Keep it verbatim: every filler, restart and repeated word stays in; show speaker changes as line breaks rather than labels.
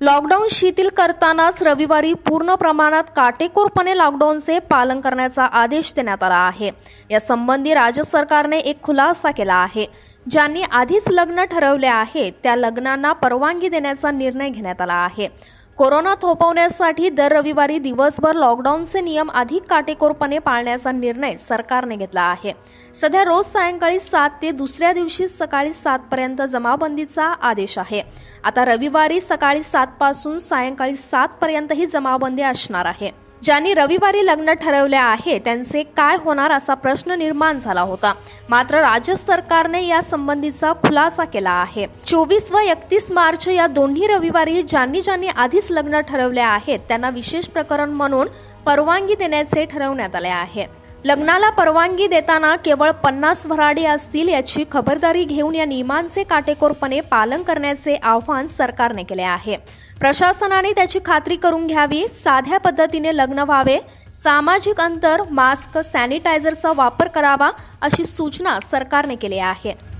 Lockdown शिथिल करतानाच रविवारी पूर्ण प्रमाणात काटेकोरपणे लॉकडाऊनचे पालन करण्याचा आदेश देण्यात आला आहे। या संबंधी राज्य सरकारने एक खुलासा केला आहे। ज्यांनी आधीच लग्न ठरवले आहे त्या लग्नांना परवानगी देण्याचा निर्णय घेण्यात आला आहे। कोरोना थोपवण्यासाठी दर रविवारी दिवसभर लॉकडाऊनचे नियम अधिक काटेकोरपणे पाळण्याचा निर्णय सरकारने घेतला आहे। सध्या रोज सायंकाळी सात ते दुसऱ्या दिवशी सकाळी सात पर्यंत जमावबंदीचा आदेश आहे। आता रविवारी सकाळी सात पासून सायंकाळी सात पर्यंत ही जमावबंदी असणार आहे। ज्यांनी रविवारी लग्न ठरवले आहे त्यांचे काय होणार असा प्रश्न निर्माण झाला होता, मात्र राज्य सरकारने या संबंधीचा खुलासा केला आहे। चोवीस व एकतीस मार्च या दोन्ही रविवारी ज्यांनी ज्यांनी आधीच लग्न ठरवले आहेत त्यांना विशेष प्रकरण म्हणून परवानगी देण्याचे ठरवण्यात आले आहे। लग्नाला परवानगी देताना केवळ पन्नास भराडी असतील याची खबरदारी घेऊन या नियमांचे काटेकोरपणे पालन करण्याचे आवाहन सरकारने केले आहे। प्रशासनाने त्याची खात्री करून घ्यावी, साध्या पद्धतीने लग्न व्हावे, सामाजिक अंतर, मास्क, सॅनिटायझरचा वापर करावा अशी सूचना सरकारने केली आहे।